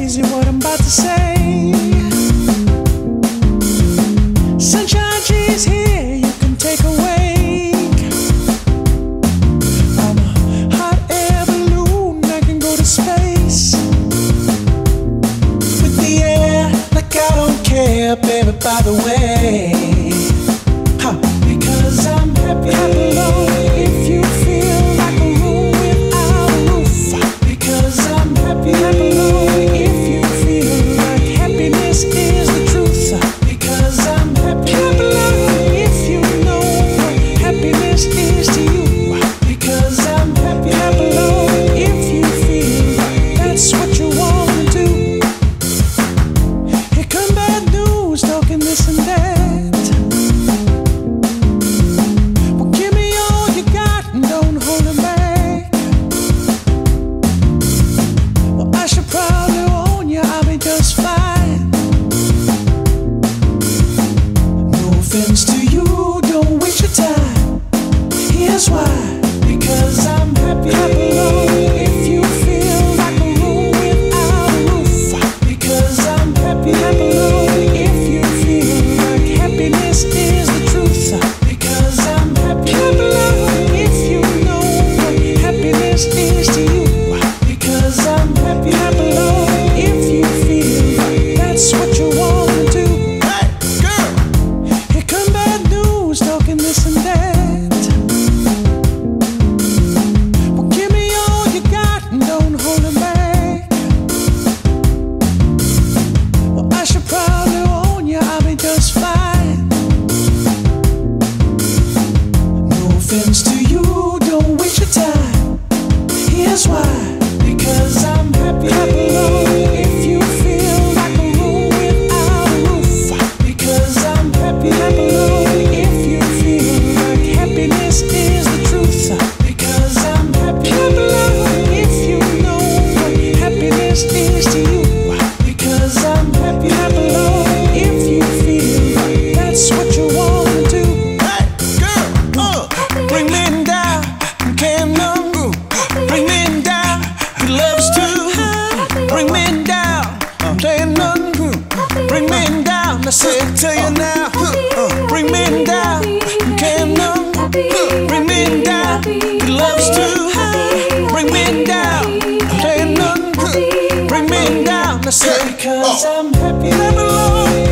crazy what I'm about to say. Sunshine, she's here, you can take a wake. I'm a hot air balloon, I can go to space. With the air, like I don't care, baby, by the way. Because I'm happy, happy alone. If you feel like a room without a roof. Because I'm happy, happy alone. If you feel like happiness is the truth. Because I'm happy, happy alone. If you know what happiness is to you. Because I'm happy, happy alone. If you feel like that's what you want to do. Here come bad news, talking this and that. Offense to you, don't waste your time. Here's why. Because I'm happy, happy alone. If you feel like a room without a roof. Because I'm happy, happy alone. If you feel like happiness is the truth. Because I'm happy, happy alone. If you know what happiness is to you. Because I'm happy, happy alone. If you feel like that's what you want to do. Talking this and that. Well, give me all you got and don't hold it back. Well, I should probably warn you, I'll be just fine. No offense to you, don't waste your time. Here's why. Because I'm happy, happy alone. If you feel like a room without a roof. Because I'm happy, happy alone. Happiness is the truth. Because I'm happy, happy alone. If you know what happiness is to you. Because I'm happy, happy alone. If you feel like that's what you want to do. Hey, girl, bring me down, can't know. Bring me down, your love's too. Bring me down, playing nothing. Bring me down, I said to you now. Bring me down, can't know. Bring me down, your love's too. Bring me down, playing nothing. Bring me down, I said because I'm happy, happy alone.